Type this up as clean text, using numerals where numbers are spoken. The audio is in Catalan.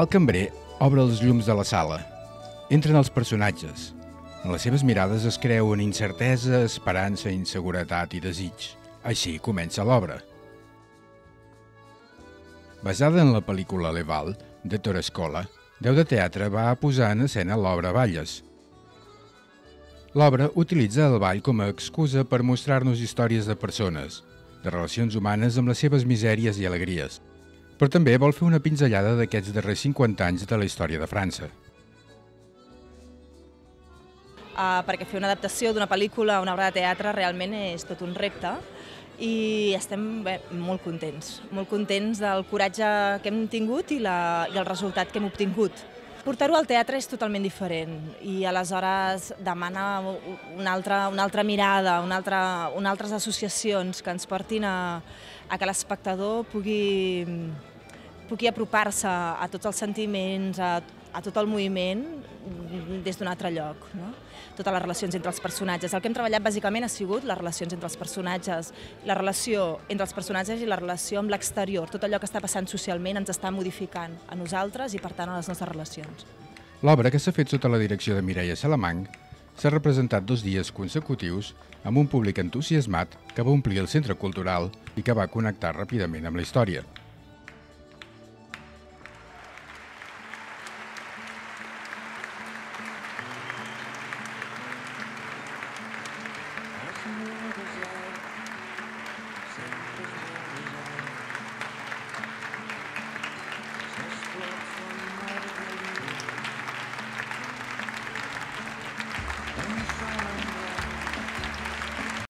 El cambrer obre els llums de la sala. Entren els personatges. En les seves mirades es creuen incertesa, esperança, inseguretat i desig. Així comença l'obra. Basada en la pel·lícula L'Eval, de Torrescola, Déu de Teatre va posar en escena l'obra Balles. L'obra utilitza el ball com a excusa per mostrar-nos històries de persones, de relacions humanes amb les seves misèries i alegries, però també vol fer una pinzellada d'aquests darrers 50 anys de la història de França. Perquè fer una adaptació d'una pel·lícula a una obra de teatre realment és tot un repte i estem molt contents del coratge que hem tingut i el resultat que hem obtingut. Portar-ho al teatre és totalment diferent i aleshores demana una altra mirada, altres associacions que ens portin a que l'espectador pugui apropar-se a tots els sentiments, a tot el moviment des d'un altre lloc, no? Totes les relacions entre els personatges. El que hem treballat bàsicament ha sigut les relacions entre els personatges, la relació entre els personatges i la relació amb l'exterior. Tot allò que està passant socialment ens està modificant a nosaltres i, per tant, a les nostres relacions. L'obra, que s'ha fet sota la direcció de Mireia Salamanc, s'ha representat 2 dies consecutius amb un públic entusiasmat que va omplir el centre cultural i que va connectar ràpidament amb la història.